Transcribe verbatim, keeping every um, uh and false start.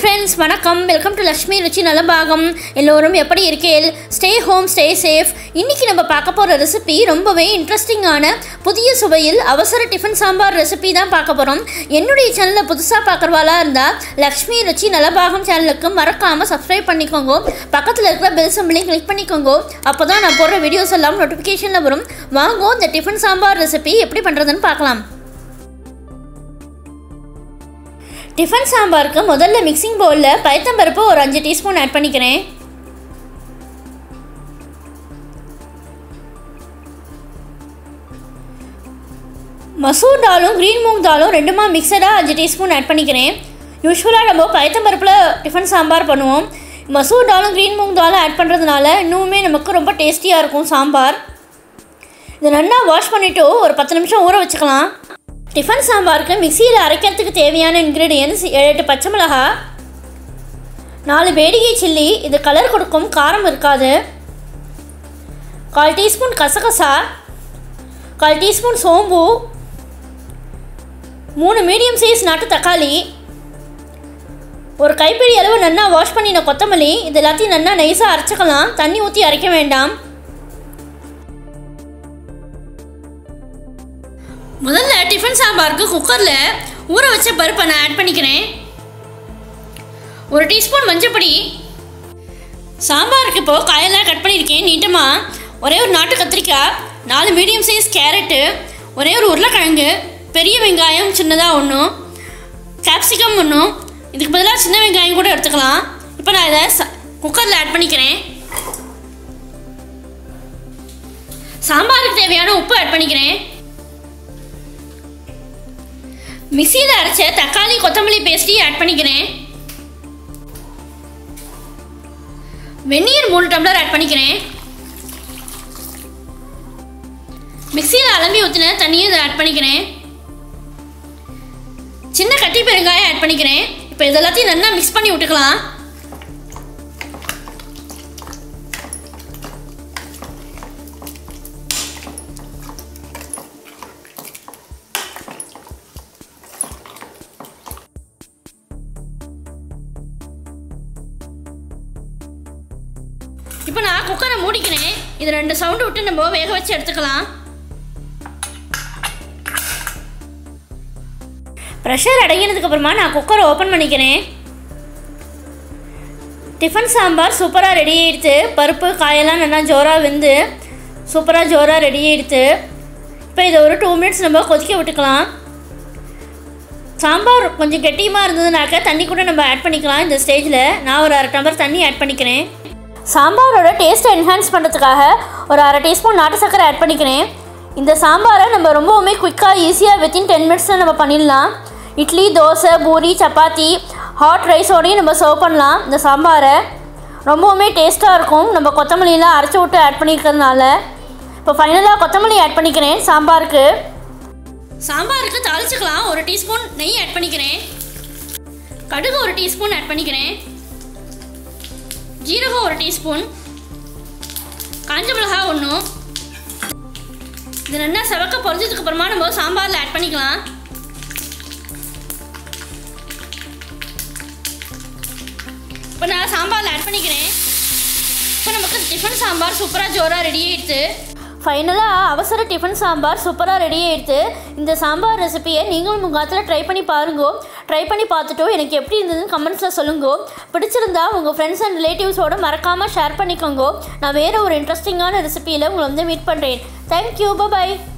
friends, வணக்கம். Welcome to Lakshmi Ruchi Nalabhagam. எல்லோரும் எப்படி இருக்கீங்க? Stay home, stay safe. இன்னைக்கு நம்ம பார்க்க போற ரெசிபி ரொம்பவே இன்ட்ரெஸ்டிங்கான புதிய சுவையில் அவசர டிஃபன் சாம்பார் ரெசிபி தான் பார்க்க போறோம். என்னுடைய சேனலை புதுசா பார்க்கறவாளா இருந்தா லக்ஷ்மி ருச்சி நலபாகம் சேனலுக்கு மறக்காம சப்ஸ்கிரைப் பண்ணிக்கோங்க. பக்கத்துல இருக்கிற பெல் சிம்பலையும் கிளிக் பண்ணிக்கோங்க. அப்பதான் நான் போடுற வீடியோஸ் எல்லாம் நோட்டிஃபிகேஷன்ல வரும். வாங்க இந்த டிஃபன் சாம்பார் ரெசிபி எப்படி பண்றதுன்னு பார்க்கலாம். டிஃபன் சாம்பாருக்கு முதல்ல மிக்சிங் பவுலில் பயத்தம்பருப்பு ஒரு அஞ்சு டீஸ்பூன் ஆட் பண்ணிக்கிறேன். மசூர் தாலும் க்ரீன் மூங் தாலும் ரெண்டுமா மிக்சடாக அஞ்சு டீஸ்பூன் ஆட் பண்ணிக்கிறேன். யூஸ்வலாக நம்ம பயத்தம்பருப்பில் டிஃபன் சாம்பார் பண்ணுவோம். மசூர் தாலும் க்ரீன் மூங் தாலும் ஆட் பண்ணுறதுனால இன்னுமே நமக்கு ரொம்ப டேஸ்டியாக இருக்கும் சாம்பார். இதை நல்லா வாஷ் பண்ணிவிட்டு ஒரு பத்து நிமிஷம் ஊற வச்சுக்கலாம். டிஃபன் சாம்பாருக்கு மிக்சியில் அரைக்கிறதுக்கு தேவையான இன்க்ரீடியன்ட்ஸ் ஏழு எட்டு பச்சை மிளகா, நாலு வேடிகை சில்லி, இது கலர் கொடுக்கும், காரம் இருக்காது, கால் டீஸ்பூன் கசகசா, கால் டீஸ்பூன் சோம்பு, மூணு மீடியம் சைஸ் நாட்டு தக்காளி, ஒரு கைப்பிடி அளவு நல்லா வாஷ் பண்ணின கொத்தமல்லி. இது எல்லாத்தையும் நல்லா நைஸாக அரைச்சிக்கலாம். தண்ணி ஊற்றி அரைக்க வேண்டாம். முதல்ல டிஃபன் சாம்பாருக்கு குக்கரில் ஊற வச்ச பருப்பை நான் ஆட் பண்ணிக்கிறேன். ஒரு டீஸ்பூன் மஞ்சப்பொடி. சாம்பாருக்கு இப்போது காயெல்லாம் கட் பண்ணியிருக்கேன் நீட்டமாக. ஒரே ஒரு நாட்டு கத்திரிக்காய், நாலு மீடியம் சைஸ் கேரட்டு, ஒரே ஒரு உருளைக்கிழங்கு, பெரிய வெங்காயம் சின்னதாக ஒன்றும், கேப்சிகம் ஒன்றும், இதுக்கு பதிலாக சின்ன வெங்காயம் கூட எடுத்துக்கலாம். இப்போ நான் இதை ச குக்கரில் ஆட் பண்ணிக்கிறேன். சாம்பாருக்கு தேவையான உப்பு ஆட் பண்ணிக்கிறேன். மிக்சியில் அரைச்ச தக்காளி கொத்தமல்லி பேஸ்ட்டையும் ஆட் பண்ணிக்கிறேன். வெந்நீர் மூணு டம்ளர் ஆட் பண்ணிக்கிறேன். மிக்சியில் அலம்பி ஊற்றின தண்ணியை இதை ஆட் பண்ணிக்கிறேன். சின்ன கட்டி பெருங்காயம் ஆட் பண்ணிக்கிறேன். இப்போ இதெல்லாத்தையும் நல்லா மிக்ஸ் பண்ணி விட்டுக்கலாம். இப்போ நான் குக்கரை மூடிக்கிறேன். இது ரெண்டு சவுண்டு விட்டு நம்ம வேக வச்சு எடுத்துக்கலாம். ப்ரெஷர் அடங்கினதுக்கு அப்புறமா நான் குக்கரை ஓப்பன் பண்ணிக்கிறேன். டிஃபன் சாம்பார் சூப்பராக ரெடி ஆகிடுத்து. பருப்பு காயெல்லாம் நல்லா ஜோராக வெந்து சூப்பராக ஜோராக ரெடி ஆகிடுத்து. இப்போ இதை ஒரு டூ மினிட்ஸ் நம்ம கொதிக்க விட்டுக்கலாம். சாம்பார் கொஞ்சம் கெட்டியமாக இருந்ததுனாக்கா தண்ணி கூட நம்ம ஆட் பண்ணிக்கலாம். இந்த ஸ்டேஜில் நான் ஒரு அரை டம்ளர் தண்ணி ஆட் பண்ணிக்கிறேன். சாம்பாரோட டேஸ்ட்டை என்ஹான்ஸ் பண்ணுறதுக்காக ஒரு அரை டீஸ்பூன் நாட்டு சர்க்கரை ஆட் பண்ணிக்கிறேன். இந்த சாம்பாரை நம்ம ரொம்பவுமே குயிக்காக ஈஸியாக வித்தின் டென் மினிட்ஸில் நம்ம பண்ணிடலாம். இட்லி, தோசை, பூரி, சப்பாத்தி, ஹாட் ரைஸோடையும் நம்ம சர்வ் பண்ணலாம். இந்த சாம்பாரை ரொம்பவுமே டேஸ்ட்டாக இருக்கும். நம்ம கொத்தமல்லியெலாம் அரைச்சி விட்டு ஆட் பண்ணிக்கிறதுனால. இப்போ ஃபைனலாக கொத்தமல்லி ஆட் பண்ணிக்கிறேன். சாம்பாருக்கு சாம்பாருக்கு தாளிச்சுக்கலாம். ஒரு டீஸ்பூன் நெய் ஆட் பண்ணிக்கிறேன். கடுகு ஒரு டீஸ்பூன் ஆட் பண்ணிக்கிறேன். ஜீரகம் ஒரு டீஸ்பூன், காஞ்ச மிளகாய் ஒன்று. இது நல்லா செவக்க பொரிஞ்சதுக்கு அப்புறமா நம்ம சாம்பாரில் ஆட் பண்ணிக்கலாம். இப்போ நான் சாம்பாரில் ஆட் பண்ணிக்கிறேன். இப்போ நமக்கு டிஃபன் சாம்பார் சூப்பராக ஜோராக ரெடி ஆகிடுது. ஃபைனலாக அவசர டிஃபன் சாம்பார் சூப்பராக ரெடி ஆகிடுது. இந்த சாம்பார் ரெசிபியை நீங்களும் உங்கள் காலத்தில் ட்ரை பண்ணி பாருங்க. ட்ரை பண்ணி பார்த்துட்டு எனக்கு எப்படி இருந்ததுன்னு கமெண்ட்ஸில் சொல்லுங்க. பிடிச்சிருந்தா உங்கள் ஃப்ரெண்ட்ஸ் அண்ட் ரிலேட்டிவ்ஸோடு மறக்காமல் ஷேர் பண்ணிக்கோங்க. நான் வேறு ஒரு இன்ட்ரெஸ்டிங்கான ரெசிபியில் உங்களை வந்து மீட் பண்ணுறேன். தேங்க்யூ, பாய்.